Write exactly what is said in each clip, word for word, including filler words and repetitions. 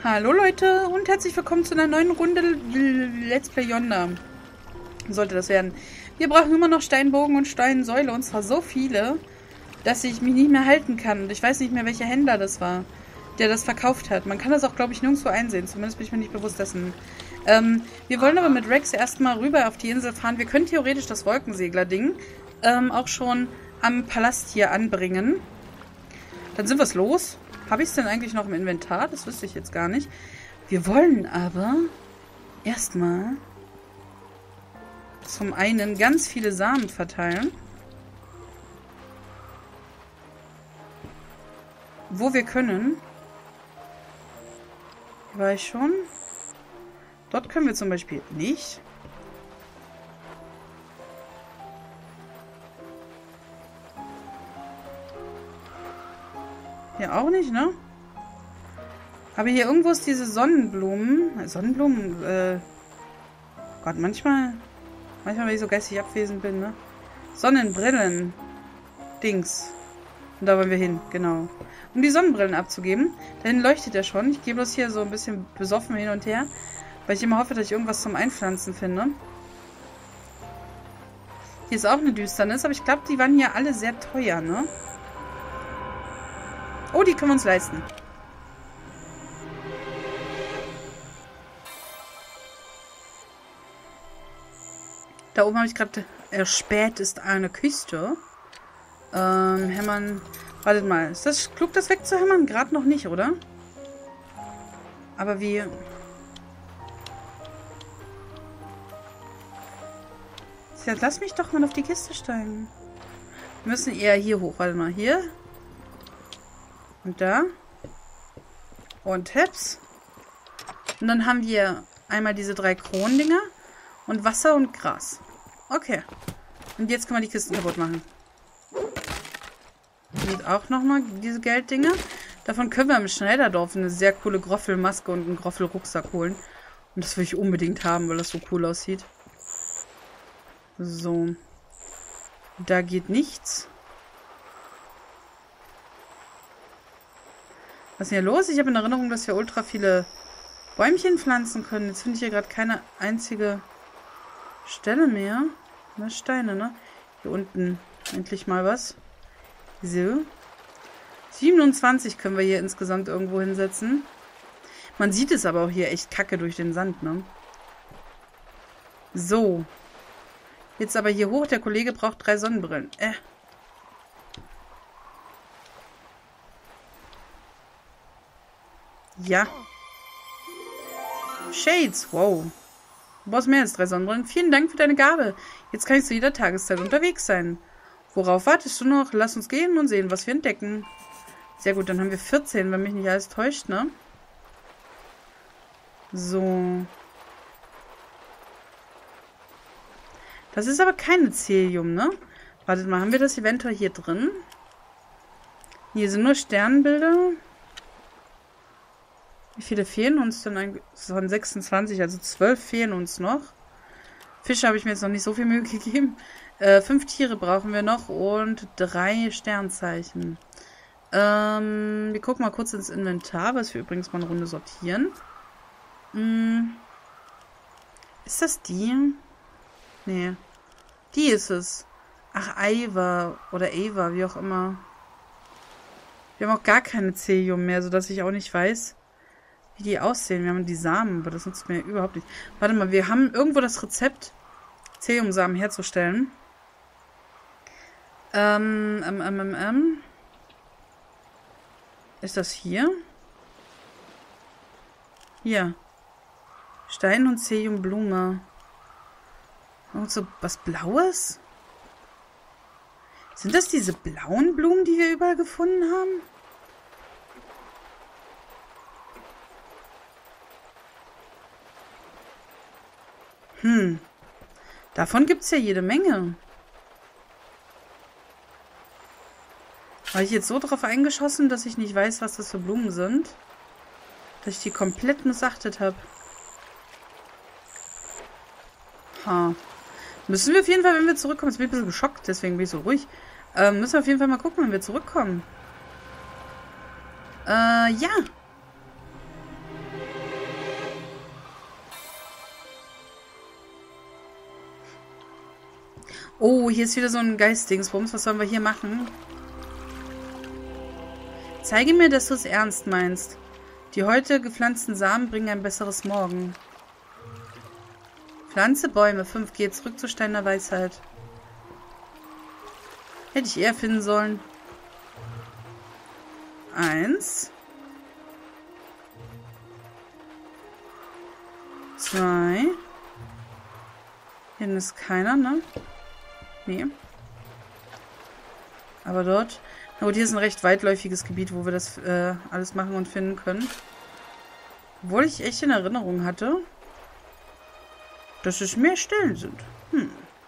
Hallo Leute und herzlich willkommen zu einer neuen Runde Let's Play Yonder. Sollte das werden. Wir brauchen immer noch Steinbogen und Steinsäule und zwar so viele, dass ich mich nicht mehr halten kann. Und ich weiß nicht mehr, welcher Händler das war, der das verkauft hat. Man kann das auch, glaube ich, nirgendwo einsehen. Zumindest bin ich mir nicht bewusst dessen. Ähm, wir wollen aber mit Rex erstmal rüber auf die Insel fahren. Wir können theoretisch das Wolkensegler-Ding ähm, auch schon am Palast hier anbringen. Dann sind wir es los. Habe ich es denn eigentlich noch im Inventar? Das wüsste ich jetzt gar nicht. Wir wollen aber erstmal zum einen ganz viele Samen verteilen. Wo wir können. Hier war ich schon. Dort können wir zum Beispiel nicht. Hier auch nicht, ne? Aber hier irgendwo ist diese Sonnenblumen. Sonnenblumen, äh... Gott, manchmal... Manchmal, wenn ich so geistig abwesend bin, ne? Sonnenbrillen. Dings. Und da wollen wir hin, genau. Um die Sonnenbrillen abzugeben. Dahin leuchtet er schon. Ich gehe bloß hier so ein bisschen besoffen hin und her. Weil ich immer hoffe, dass ich irgendwas zum Einpflanzen finde. Hier ist auch eine Düsternis, aber ich glaube, die waren hier alle sehr teuer, ne? Oh, die können wir uns leisten. Da oben habe ich gerade erspäht ist eine Küste. Ähm, hämmern. Wartet mal. Ist das klug, das wegzuhämmern? Gerade noch nicht, oder? Aber wie... Ja, lass mich doch mal auf die Kiste steigen. Wir müssen eher hier hoch. Warte mal. Hier. Und da. Und Heps. Und dann haben wir einmal diese drei Kronendinger. Und Wasser und Gras. Okay. Und jetzt können wir die Kisten kaputt machen. Und auch nochmal diese Gelddinger. Davon können wir im Schneiderdorf eine sehr coole Groffelmaske und einen Groffelrucksack holen. Und das will ich unbedingt haben, weil das so cool aussieht. So. Da geht nichts. Was ist hier los? Ich habe in Erinnerung, dass wir ultra viele Bäumchen pflanzen können. Jetzt finde ich hier gerade keine einzige Stelle mehr. Ne, Steine, ne? Hier unten endlich mal was. So. siebenundzwanzig können wir hier insgesamt irgendwo hinsetzen. Man sieht es aber auch hier echt kacke durch den Sand, ne? So. Jetzt aber hier hoch. Der Kollege braucht drei Sonnenbrillen. Äh. Ja. Shades. Wow. Du brauchst mehr als drei Sonnenbrillen. Vielen Dank für deine Gabe. Jetzt kann ich zu jeder Tageszeit unterwegs sein. Worauf wartest du noch? Lass uns gehen und sehen, was wir entdecken. Sehr gut, dann haben wir vierzehn, wenn mich nicht alles täuscht, ne? So. Das ist aber keine Cälium, ne? Wartet mal, haben wir das eventuell hier drin? Hier sind nur Sternbilder. Wie viele fehlen uns denn? Es waren sechsundzwanzig, also zwölf fehlen uns noch. Fische habe ich mir jetzt noch nicht so viel Mühe gegeben. Äh, fünf Tiere brauchen wir noch und drei Sternzeichen. Ähm, wir gucken mal kurz ins Inventar, was wir übrigens mal eine Runde sortieren. Hm. Ist das die? Nee. Die ist es. Ach, Ava oder Ava, wie auch immer. Wir haben auch gar keine Cälium mehr, sodass ich auch nicht weiß, wie die aussehen. Wir haben die Samen, aber das nutzt mir überhaupt nicht. Warte mal, wir haben irgendwo das Rezept, Cäliumsamen herzustellen. Ähm, ähm, ähm, ähm, ähm. Ist das hier? Hier. Stein und Cäliumblume. Und so was Blaues? Sind das diese blauen Blumen, die wir überall gefunden haben? Hm. Davon gibt es ja jede Menge. War ich jetzt so drauf eingeschossen, dass ich nicht weiß, was das für Blumen sind? Dass ich die komplett missachtet habe. Ha. Müssen wir auf jeden Fall, wenn wir zurückkommen, jetzt bin ich ein bisschen geschockt, deswegen bin ich so ruhig. Ähm, müssen wir auf jeden Fall mal gucken, wenn wir zurückkommen. Äh, ja. Oh, hier ist wieder so ein Geistdingsbums. Was sollen wir hier machen? Zeige mir, dass du es ernst meinst. Die heute gepflanzten Samen bringen ein besseres Morgen. Pflanze Bäume. fünf. Geh zurück zu Stein der Weisheit. Hätte ich eher finden sollen. Eins. Zwei. Hier ist keiner, ne? Nee. Aber dort... Na gut, hier ist ein recht weitläufiges Gebiet, wo wir das äh, alles machen und finden können. Obwohl ich echt in Erinnerung hatte, dass es mehr Stellen sind. Hm.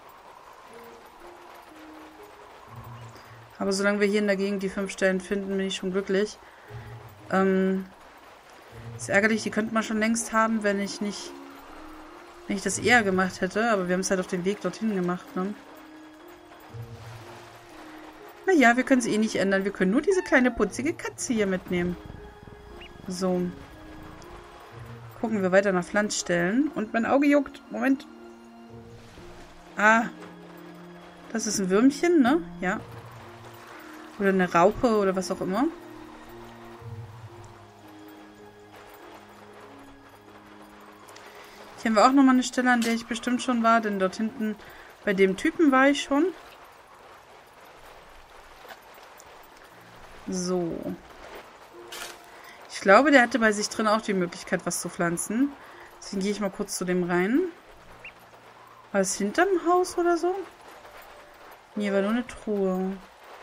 Aber solange wir hier in der Gegend die fünf Stellen finden, bin ich schon glücklich. Ähm, ist ärgerlich, die könnte man schon längst haben, wenn ich nicht... Wenn ich das eher gemacht hätte, aber wir haben es halt auf dem Weg dorthin gemacht, ne? Naja, wir können es eh nicht ändern. Wir können nur diese kleine putzige Katze hier mitnehmen. So. Gucken wir weiter nach Pflanzstellen. Und mein Auge juckt. Moment. Ah. Das ist ein Würmchen, ne? Ja. Oder eine Raupe oder was auch immer. Hier haben wir auch nochmal eine Stelle, an der ich bestimmt schon war. Denn dort hinten bei dem Typen war ich schon. So. Ich glaube, der hatte bei sich drin auch die Möglichkeit, was zu pflanzen. Deswegen gehe ich mal kurz zu dem rein. War es hinterm Haus oder so? Nee, war nur eine Truhe.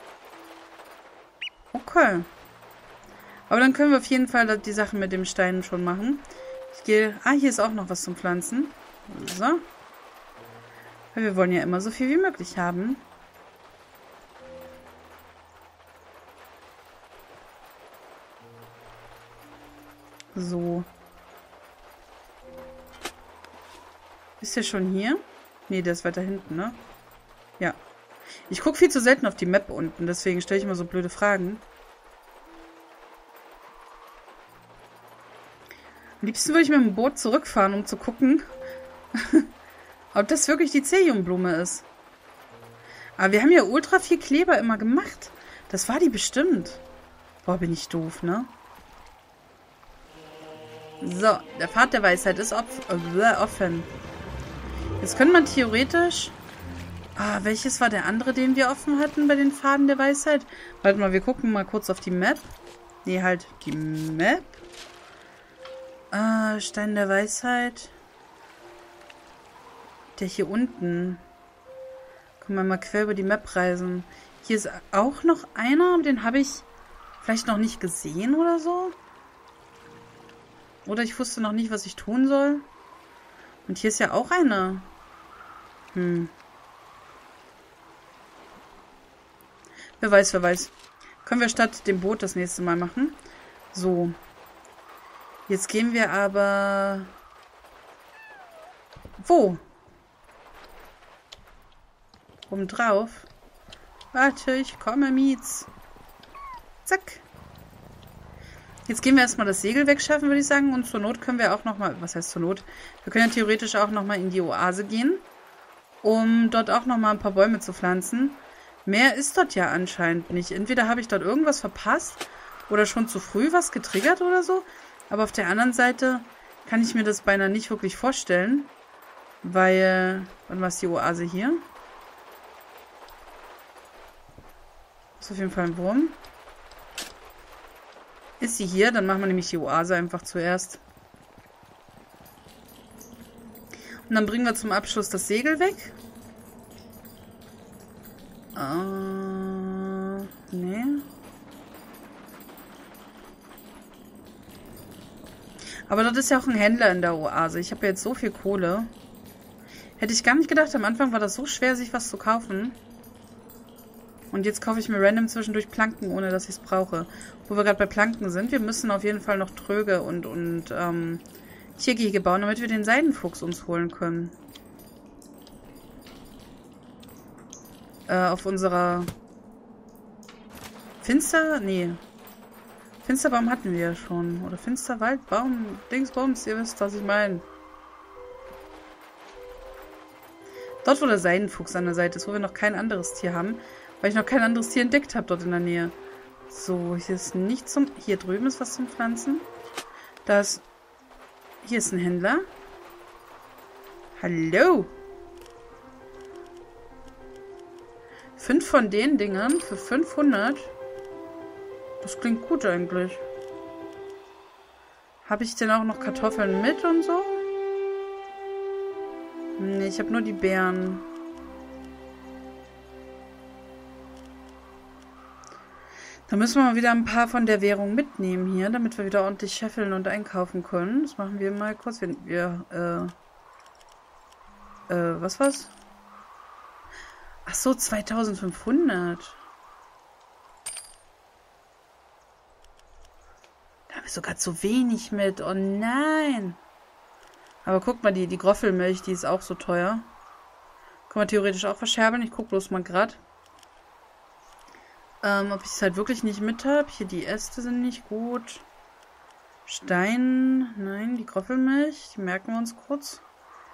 Okay. Aber dann können wir auf jeden Fall die Sachen mit dem Stein schon machen. Ich gehe... Ah, hier ist auch noch was zum Pflanzen. So. Weil wir wollen ja immer so viel wie möglich haben. So. Ist der schon hier? Nee, der ist weiter hinten, ne? Ja. Ich gucke viel zu selten auf die Map unten, deswegen stelle ich immer so blöde Fragen. Am liebsten würde ich mit dem Boot zurückfahren, um zu gucken, ob das wirklich die Ceriumblume ist. Aber wir haben ja ultra viel Kleber immer gemacht. Das war die bestimmt. Boah, bin ich doof, ne? So, der Pfad der Weisheit ist offen. Jetzt könnte man theoretisch... Ah, welches war der andere, den wir offen hatten bei den Pfaden der Weisheit? Warte mal, wir gucken mal kurz auf die Map. Nee, halt die Map. Ah, Stein der Weisheit. Der hier unten. Können wir mal quer über die Map reisen. Hier ist auch noch einer, den habe ich vielleicht noch nicht gesehen oder so. Oder ich wusste noch nicht, was ich tun soll. Und hier ist ja auch eine. Hm. Wer weiß, wer weiß. Können wir statt dem Boot das nächste Mal machen. So. Jetzt gehen wir aber... Wo? Oben drauf. Warte, ich komme, Mietz. Zack. Jetzt gehen wir erstmal das Segel wegschaffen, würde ich sagen. Und zur Not können wir auch nochmal... Was heißt zur Not? Wir können ja theoretisch auch nochmal in die Oase gehen. Um dort auch nochmal ein paar Bäume zu pflanzen. Mehr ist dort ja anscheinend nicht. Entweder habe ich dort irgendwas verpasst oder schon zu früh was getriggert oder so. Aber auf der anderen Seite kann ich mir das beinahe nicht wirklich vorstellen. Weil... Wann war es die Oase hier? Ist auf jeden Fall ein Wurm. Ist sie hier? Dann machen wir nämlich die Oase einfach zuerst. Und dann bringen wir zum Abschluss das Segel weg. Äh, nee. Aber dort ist ja auch ein Händler in der Oase. Ich habe ja jetzt so viel Kohle. Hätte ich gar nicht gedacht. Am Anfang war das so schwer, sich was zu kaufen. Und jetzt kaufe ich mir random zwischendurch Planken, ohne dass ich es brauche. Wo wir gerade bei Planken sind. Wir müssen auf jeden Fall noch Tröge und, und ähm, Tiergehege bauen, damit wir den Seidenfuchs uns holen können. Äh, auf unserer Finster... Nee. Finsterbaum hatten wir ja schon. Oder Finsterwaldbaum, Dingsbums, ihr wisst, was ich meine. Dort, wo der Seidenfuchs an der Seite ist, wo wir noch kein anderes Tier haben. Weil ich noch kein anderes Tier entdeckt habe dort in der Nähe. So, hier ist nichts zum... Hier drüben ist was zum Pflanzen. Da ist... Hier ist ein Händler. Hallo. Fünf von den Dingern für fünfhundert. Das klingt gut eigentlich. Habe ich denn auch noch Kartoffeln mit und so? Nee, ich habe nur die Beeren. Da müssen wir mal wieder ein paar von der Währung mitnehmen hier, damit wir wieder ordentlich scheffeln und einkaufen können. Das machen wir mal kurz. Wir, wir äh, äh, was war's? Ach so, zweitausendfünfhundert. Da habe ich sogar zu wenig mit. Oh nein. Aber guck mal, die, die Groffelmilch, die ist auch so teuer. Kann man theoretisch auch verscherbeln. Ich guck bloß mal gerade. Ähm, ob ich es halt wirklich nicht mit habe. Hier, die Äste sind nicht gut. Stein. Nein, die Groffelmilch. Die merken wir uns kurz.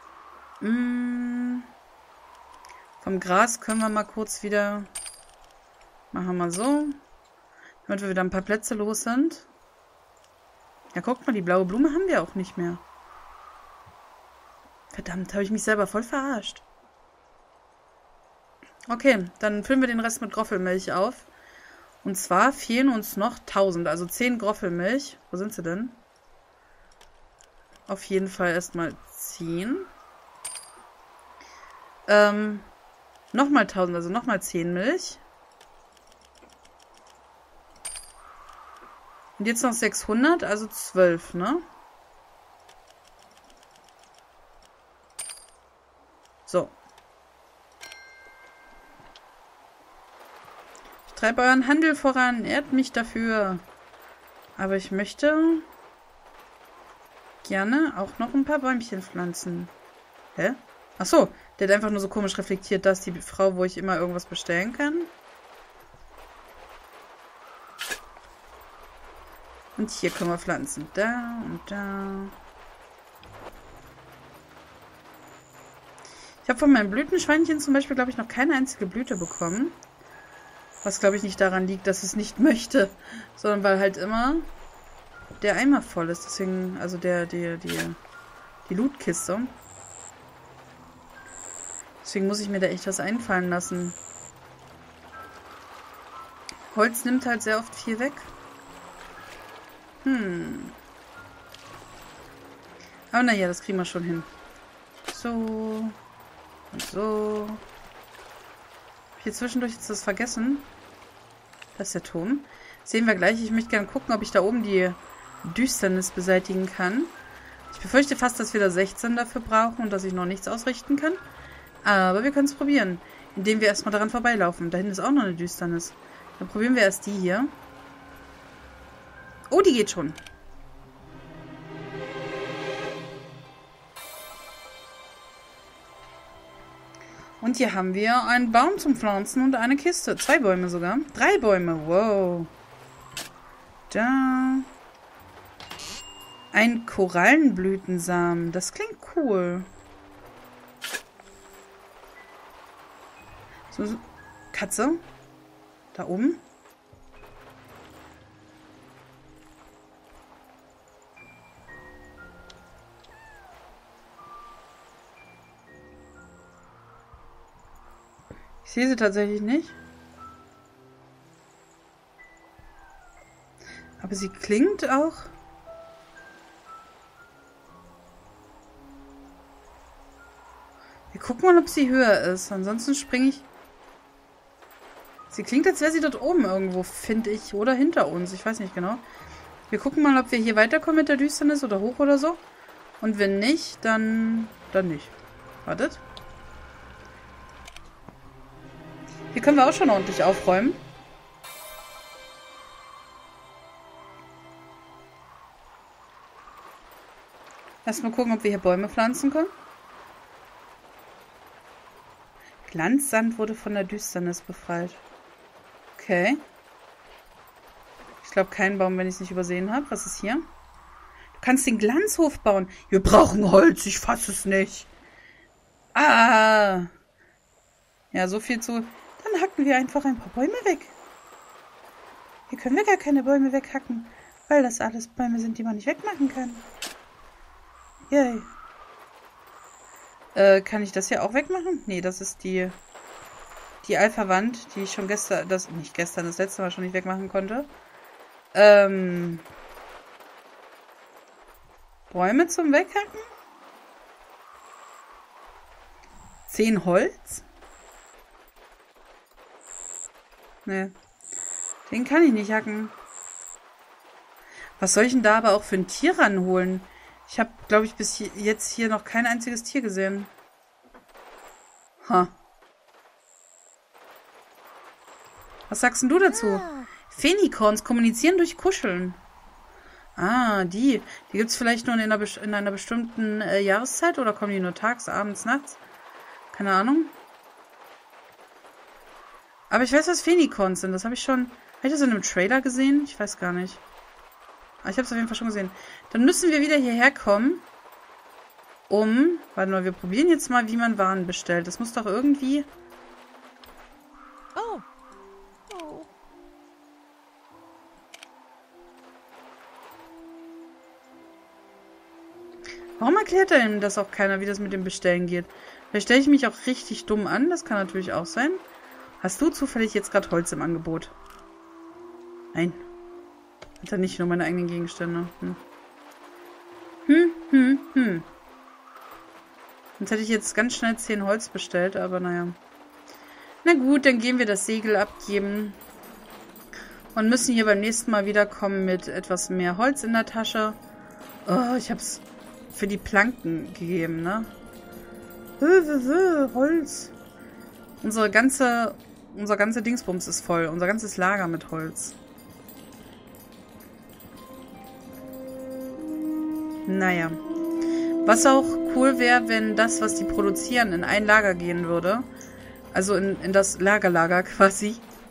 Mm. Vom Gras können wir mal kurz wieder... Machen wir mal so. Damit wir wieder ein paar Plätze los sind. Ja, guck mal, die blaue Blume haben wir auch nicht mehr. Verdammt, habe ich mich selber voll verarscht. Okay, dann füllen wir den Rest mit Groffelmilch auf. Und zwar fehlen uns noch tausend, also zehn Groffelmilch. Wo sind sie denn? Auf jeden Fall erstmal zehn. Ähm, nochmal tausend, also nochmal zehn Milch. Und jetzt noch sechshundert, also zwölf, ne? So. Ich treibe euren Handel voran. Ehrt mich dafür. Aber ich möchte gerne auch noch ein paar Bäumchen pflanzen. Hä? Ach so, der hat einfach nur so komisch reflektiert, dass die Frau, wo ich immer irgendwas bestellen kann. Und hier können wir pflanzen. Da und da. Ich habe von meinem Blütenschweinchen zum Beispiel, glaube ich, noch keine einzige Blüte bekommen. Was, glaube ich, nicht daran liegt, dass es nicht möchte, sondern weil halt immer der Eimer voll ist. Deswegen, also der, der, die, die Lootkiste. Deswegen muss ich mir da echt was einfallen lassen. Holz nimmt halt sehr oft viel weg. Hm. Aber naja, das kriegen wir schon hin. So. Und so. Hab ich hier zwischendurch jetzt das vergessen? Das ist der Turm. Sehen wir gleich. Ich möchte gerne gucken, ob ich da oben die Düsternis beseitigen kann. Ich befürchte fast, dass wir da sechzehn dafür brauchen und dass ich noch nichts ausrichten kann. Aber wir können es probieren. Indem wir erstmal daran vorbeilaufen. Da hinten ist auch noch eine Düsternis. Dann probieren wir erst die hier. Oh, die geht schon. Und hier haben wir einen Baum zum Pflanzen und eine Kiste. Zwei Bäume sogar. Drei Bäume. Wow. Da. Ein Korallenblütensamen. Das klingt cool. So, so. Katze. Da oben. Ich sehe sie tatsächlich nicht. Aber sie klingt auch. Wir gucken mal, ob sie höher ist. Ansonsten springe ich. Sie klingt, als wäre sie dort oben irgendwo, finde ich. Oder hinter uns. Ich weiß nicht genau. Wir gucken mal, ob wir hier weiterkommen mit der Düsternis oder hoch oder so. Und wenn nicht, dann, dann nicht. Wartet. Hier können wir auch schon ordentlich aufräumen. Erstmal gucken, ob wir hier Bäume pflanzen können. Glanzsand wurde von der Düsternis befreit. Okay. Ich glaube, kein Baum, wenn ich es nicht übersehen habe. Was ist hier? Du kannst den Glanzhof bauen. Wir brauchen Holz. Ich fasse es nicht. Ah. Ja, so viel zu... Dann hacken wir einfach ein paar Bäume weg. Hier können wir gar keine Bäume weghacken, weil das alles Bäume sind, die man nicht wegmachen kann. Yay. Äh, kann ich das hier auch wegmachen? Nee, das ist die... Die Alpha-Wand, die ich schon gestern... das Nicht gestern, das letzte Mal schon nicht wegmachen konnte. Ähm... Bäume zum Weghacken? Zehn Holz? Nee. Den kann ich nicht hacken. Was soll ich denn da aber auch für ein Tier ranholen? Ich habe, glaube ich, bis hier, jetzt hier noch kein einziges Tier gesehen. Ha. Was sagst denn du dazu? Phenikorns kommunizieren durch Kuscheln. Ah, die. Die gibt es vielleicht nur in einer, in einer bestimmten äh, Jahreszeit oder kommen die nur tags, abends, nachts? Keine Ahnung. Aber ich weiß, was Phenikorns sind. Das habe ich schon... Habe ich das in einem Trailer gesehen? Ich weiß gar nicht. Aber ich habe es auf jeden Fall schon gesehen. Dann müssen wir wieder hierher kommen, um... Warte mal, wir probieren jetzt mal, wie man Waren bestellt. Das muss doch irgendwie... Oh. Oh. Warum erklärt er ihm das auch keiner, wie das mit dem Bestellen geht? Vielleicht stelle ich mich auch richtig dumm an. Das kann natürlich auch sein. Hast du zufällig jetzt gerade Holz im Angebot? Nein. Hat er nicht, nur meine eigenen Gegenstände. Hm. Hm, hm, hm. Sonst hätte ich jetzt ganz schnell zehn Holz bestellt, aber naja. Na gut, dann gehen wir das Segel abgeben. Und müssen hier beim nächsten Mal wiederkommen mit etwas mehr Holz in der Tasche. Oh, ich hab's für die Planken gegeben, ne? Holz. Unsere ganze, unser ganze Dingsbums ist voll. Unser ganzes Lager mit Holz. Naja. Was auch cool wäre, wenn das, was die produzieren, in ein Lager gehen würde. Also in, in das Lagerlager quasi.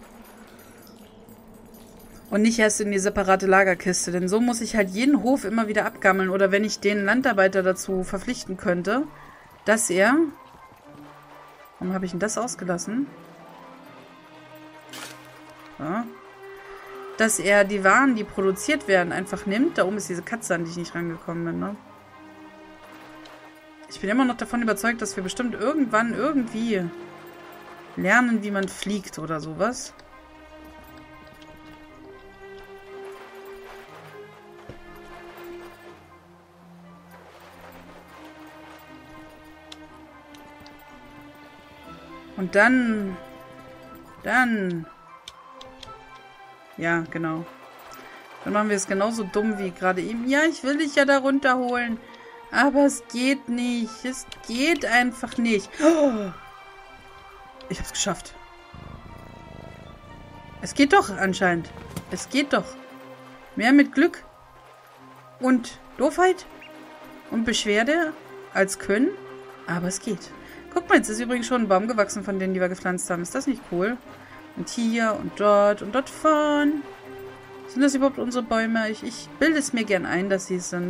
Und nicht erst in die separate Lagerkiste. Denn so muss ich halt jeden Hof immer wieder abgammeln. Oder wenn ich den Landarbeiter dazu verpflichten könnte, dass er... Warum habe ich denn das ausgelassen? Ja. Dass er die Waren, die produziert werden, einfach nimmt. Da oben ist diese Katze, an die ich nicht rangekommen bin, ne? Ich bin immer noch davon überzeugt, dass wir bestimmt irgendwann irgendwie lernen, wie man fliegt oder sowas. Und dann... Dann... Ja, genau. Dann machen wir es genauso dumm wie gerade eben. Ja, ich will dich ja da runterholen. Aber es geht nicht. Es geht einfach nicht. Oh, ich hab's geschafft. Es geht doch anscheinend. Es geht doch. Mehr mit Glück und Doofheit und Beschwerde als Können. Aber es geht. Guck mal, jetzt ist übrigens schon ein Baum gewachsen, von denen, die wir gepflanzt haben. Ist das nicht cool? Und hier und dort und dort vorn. Sind das überhaupt unsere Bäume? Ich, ich bilde es mir gern ein, dass sie es sind.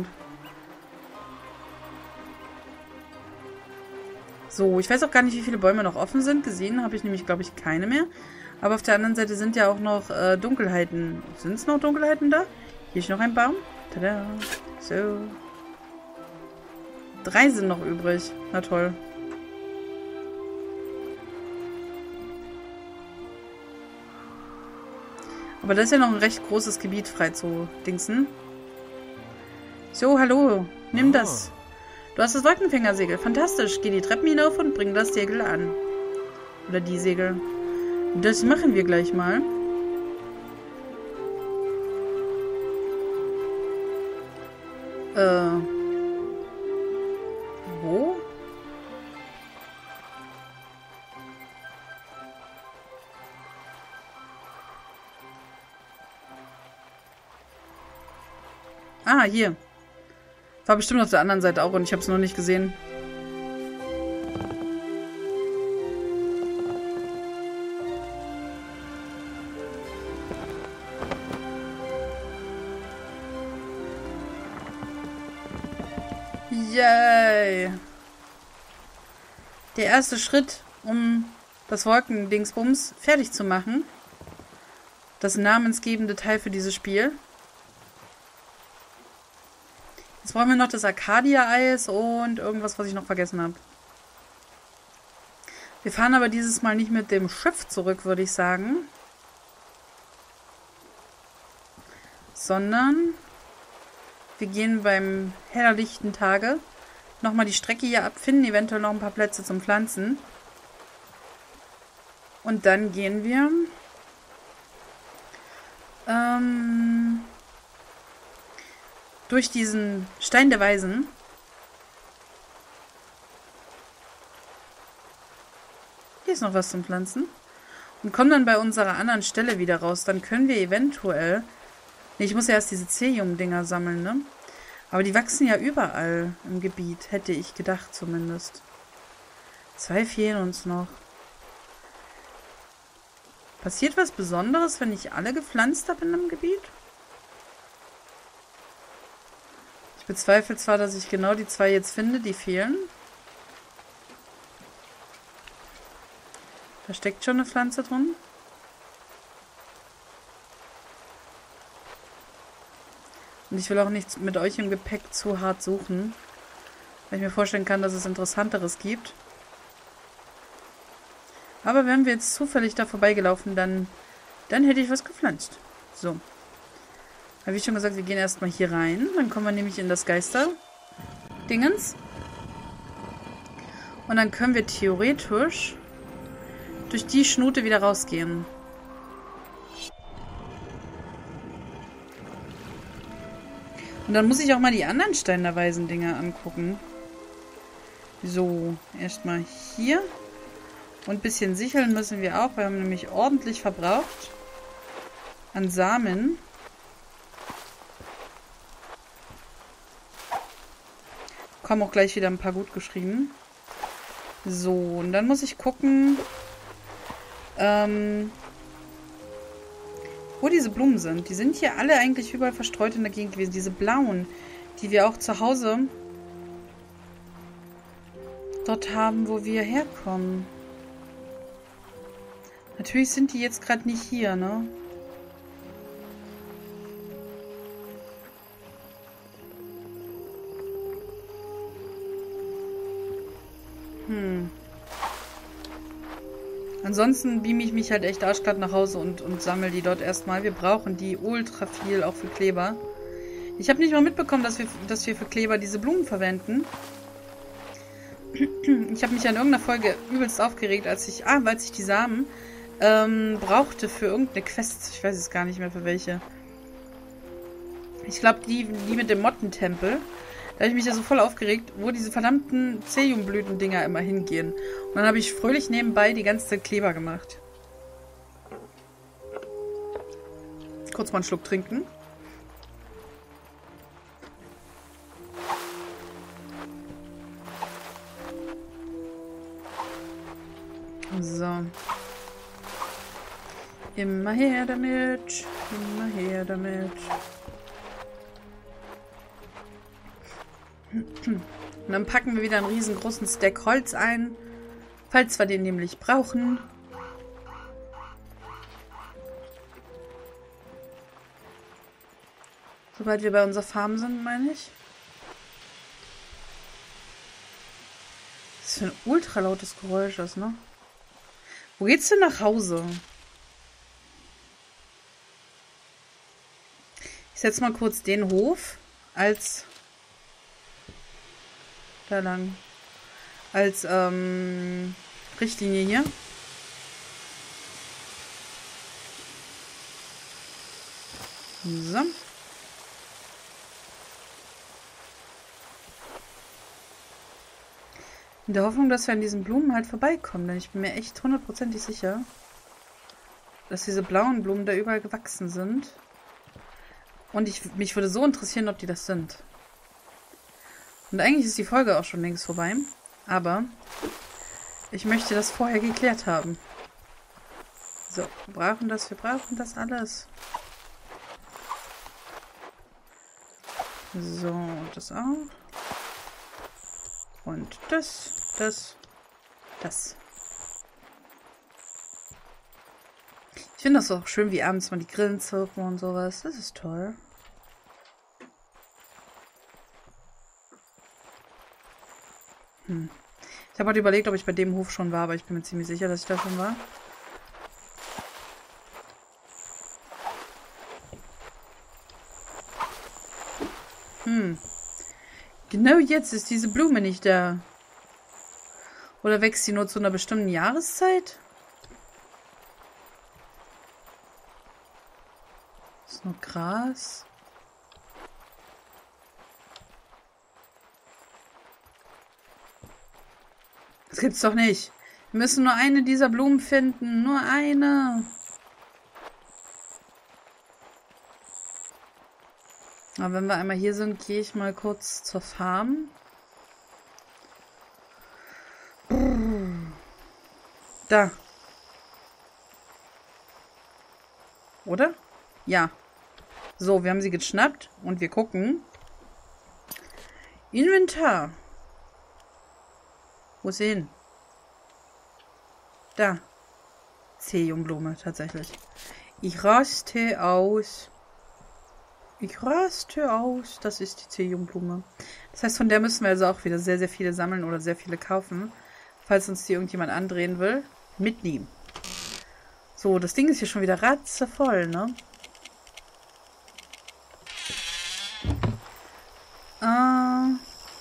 So, ich weiß auch gar nicht, wie viele Bäume noch offen sind. Gesehen habe ich nämlich, glaube ich, keine mehr. Aber auf der anderen Seite sind ja auch noch äh, Dunkelheiten. Sind es noch Dunkelheiten da? Hier ist noch ein Baum. Tada. So. Drei sind noch übrig. Na toll. Aber das ist ja noch ein recht großes Gebiet frei zu dingsen. So, hallo. Nimm das. Du hast das Wolkenfängersegel. Fantastisch. Geh die Treppen hinauf und bring das Segel an. Oder die Segel. Das machen wir gleich mal. Äh. Wo? Ah, hier. War bestimmt auf der anderen Seite auch und ich habe es noch nicht gesehen. Yay! Der erste Schritt, um das Wolkendingsbums fertig zu machen. Das namensgebende Teil für dieses Spiel. Jetzt brauchen wir noch das Arcadia-Eis und irgendwas, was ich noch vergessen habe. Wir fahren aber dieses Mal nicht mit dem Schiff zurück, würde ich sagen. Sondern wir gehen beim hellerlichten Tage nochmal die Strecke hier abfinden, eventuell noch ein paar Plätze zum Pflanzen. Und dann gehen wir ähm, durch diesen Stein der Weisen. Hier ist noch was zum Pflanzen. Und kommen dann bei unserer anderen Stelle wieder raus. Dann können wir eventuell... Ne, ich muss ja erst diese Cerium-Dinger sammeln, ne? Aber die wachsen ja überall im Gebiet, hätte ich gedacht zumindest. Zwei fehlen uns noch. Passiert was Besonderes, wenn ich alle gepflanzt habe in einem Gebiet? Ich bezweifle zwar, dass ich genau die zwei jetzt finde, die fehlen. Da steckt schon eine Pflanze drin. Und ich will auch nicht mit euch im Gepäck zu hart suchen, weil ich mir vorstellen kann, dass es Interessanteres gibt. Aber wären wir jetzt zufällig da vorbeigelaufen, dann, dann hätte ich was gepflanzt. So. Habe ich schon gesagt, wir gehen erstmal hier rein. Dann kommen wir nämlich in das Geister-Dingens. Und dann können wir theoretisch durch die Schnute wieder rausgehen. Und dann muss ich auch mal die anderen Steinerweisen-Dinger angucken. So, erstmal hier. Und ein bisschen sicheln müssen wir auch. Wir haben nämlich ordentlich verbraucht an Samen. Kommen auch gleich wieder ein paar gut geschrieben. So, und dann muss ich gucken, ähm, wo diese Blumen sind. Die sind hier alle eigentlich überall verstreut in der Gegend gewesen. Diese blauen, die wir auch zu Hause dort haben, wo wir herkommen. Natürlich sind die jetzt gerade nicht hier, ne? Hm. Ansonsten beame ich mich halt echt arschglatt nach Hause und, und sammle die dort erstmal. Wir brauchen die ultra viel, auch für Kleber. Ich habe nicht mal mitbekommen, dass wir, dass wir für Kleber diese Blumen verwenden. Ich habe mich ja in irgendeiner Folge übelst aufgeregt, als ich, ah, weil ich die Samen ähm, brauchte für irgendeine Quest. Ich weiß es gar nicht mehr für welche. Ich glaube, die, die mit dem Mottentempel. Da habe ich mich ja so voll aufgeregt, wo diese verdammten Ceriumblüten-Dinger immer hingehen. Und dann habe ich fröhlich nebenbei die ganze Zeit Kleber gemacht. Kurz mal einen Schluck trinken. So. Immer her damit. Immer her damit. Und dann packen wir wieder einen riesengroßen Stack Holz ein, falls wir den nämlich brauchen. Sobald wir bei unserer Farm sind, meine ich. Das ist für ein ultra lautes Geräusch, das, ne? Wo geht's denn nach Hause? Ich setze mal kurz den Hof als... da lang. Als ähm, Richtlinie hier. So. In der Hoffnung, dass wir an diesen Blumen halt vorbeikommen, denn ich bin mir echt hundertprozentig sicher, dass diese blauen Blumen da überall gewachsen sind. Und ich, mich würde so interessieren, ob die das sind. Und eigentlich ist die Folge auch schon längst vorbei. Aber ich möchte das vorher geklärt haben. So, wir brauchen das, wir brauchen das alles. So, das auch. Und das, das, das. Ich finde das auch schön, wie abends mal die Grillen zirpen und sowas. Das ist toll. Hm. Ich habe heute überlegt, ob ich bei dem Hof schon war, aber ich bin mir ziemlich sicher, dass ich da schon war. Hm. Genau jetzt ist diese Blume nicht da. Oder wächst sie nur zu einer bestimmten Jahreszeit? Das ist nur Gras. Das gibt's doch nicht. Wir müssen nur eine dieser Blumen finden. Nur eine. Aber wenn wir einmal hier sind, gehe ich mal kurz zur Farm. Da. Oder? Ja. So, wir haben sie geschnappt und wir gucken. Inventar. Wo ist sie hin? Da. C-Jungblume, tatsächlich. Ich raste aus. Ich raste aus. Das ist die C-Jungblume. Das heißt, von der müssen wir also auch wieder sehr, sehr viele sammeln oder sehr viele kaufen. Falls uns die irgendjemand andrehen will. Mitnehmen. So, das Ding ist hier schon wieder ratzevoll, ne? Äh...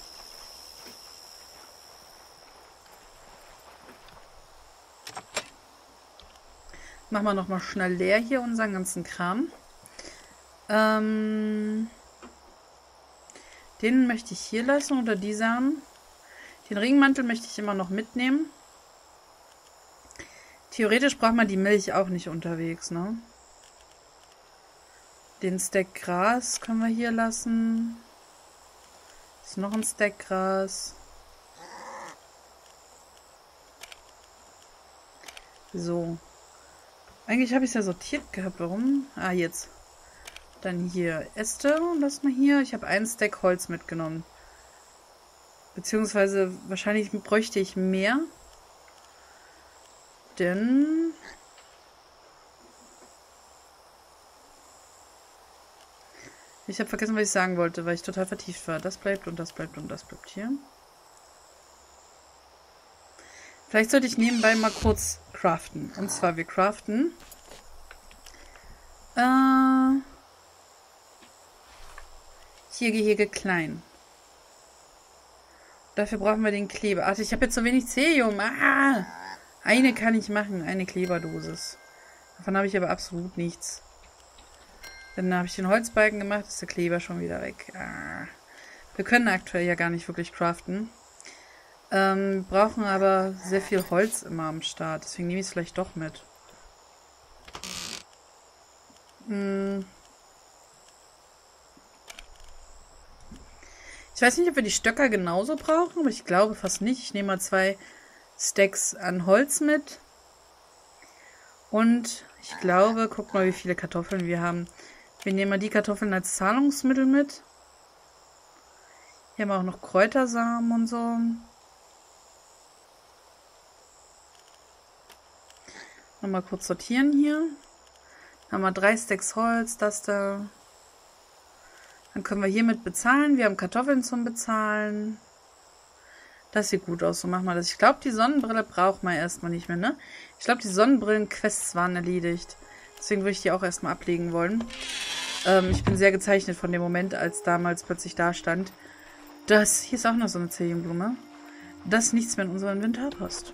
Machen wir nochmal schnell leer hier unseren ganzen Kram. Ähm, den möchte ich hier lassen oder die Sachen. Den Regenmantel möchte ich immer noch mitnehmen. Theoretisch braucht man die Milch auch nicht unterwegs, ne? Den Stack Gras können wir hier lassen. Ist noch ein Stack Gras. So. Eigentlich habe ich es ja sortiert gehabt. Warum? Ah, jetzt. Dann hier Äste. Lass mal hier. Ich habe einen Stack Holz mitgenommen. Beziehungsweise wahrscheinlich bräuchte ich mehr. Denn... Ich habe vergessen, was ich sagen wollte, weil ich total vertieft war. Das bleibt und das bleibt und das bleibt hier. Vielleicht sollte ich nebenbei mal kurz craften. Und zwar, wir craften... Äh... Hier Gehege klein. Dafür brauchen wir den Kleber. Ach, ich habe jetzt so wenig Cerium. Ah! Eine kann ich machen. Eine Kleberdosis. Davon habe ich aber absolut nichts. Dann habe ich den Holzbalken gemacht, ist der Kleber schon wieder weg. Ah. Wir können aktuell ja gar nicht wirklich craften. Ähm, brauchen aber sehr viel Holz immer am Start. Deswegen nehme ich es vielleicht doch mit. Hm. Ich weiß nicht, ob wir die Stöcker genauso brauchen, aber ich glaube fast nicht. Ich nehme mal zwei Stacks an Holz mit. Und ich glaube, guck mal, wie viele Kartoffeln wir haben. Wir nehmen mal die Kartoffeln als Zahlungsmittel mit. Hier haben wir auch noch Kräutersamen und so. Nochmal kurz sortieren hier. Dann haben wir drei Stacks Holz, das da. Dann können wir hiermit bezahlen. Wir haben Kartoffeln zum Bezahlen. Das sieht gut aus, so machen wir das. Ich glaube, die Sonnenbrille braucht man erstmal nicht mehr, ne? Ich glaube, die Sonnenbrillen-Quests waren erledigt. Deswegen würde ich die auch erstmal ablegen wollen. Ähm, ich bin sehr gezeichnet von dem Moment, als damals plötzlich da stand, dass, hier ist auch noch so eine Ceriumblume, dass nichts mehr in unser Inventar passt.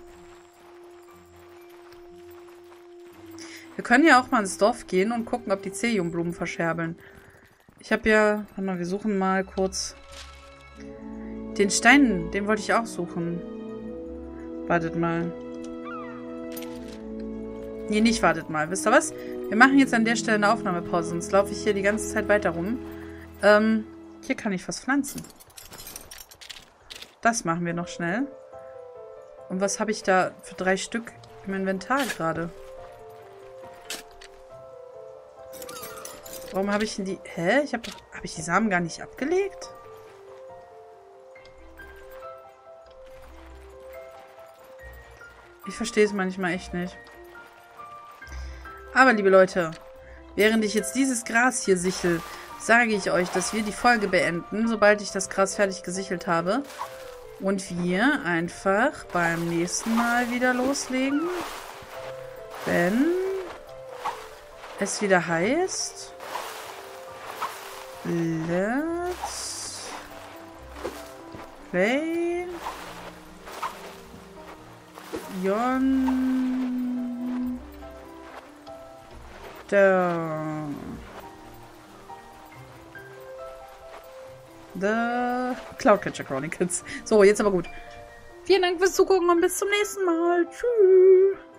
Wir können ja auch mal ins Dorf gehen und gucken, ob die Ceriumblumen verscherbeln. Ich habe ja, warte mal, wir suchen mal kurz den Stein, den wollte ich auch suchen. Wartet mal. Nee, nicht wartet mal. Wisst ihr was? Wir machen jetzt an der Stelle eine Aufnahmepause, sonst laufe ich hier die ganze Zeit weiter rum. Ähm, hier kann ich was pflanzen. Das machen wir noch schnell. Und was habe ich da für drei Stück im Inventar gerade? Warum habe ich denn die... Hä? Ich habe habe ich die Samen gar nicht abgelegt? Ich verstehe es manchmal echt nicht. Aber, liebe Leute, während ich jetzt dieses Gras hier sichel, sage ich euch, dass wir die Folge beenden, sobald ich das Gras fertig gesichelt habe. Und wir einfach beim nächsten Mal wieder loslegen. Wenn es wieder heißt, let's play Yon the, the Cloudcatcher Chronicles. So, jetzt aber gut. Vielen Dank fürs Zugucken und bis zum nächsten Mal. Tschüss.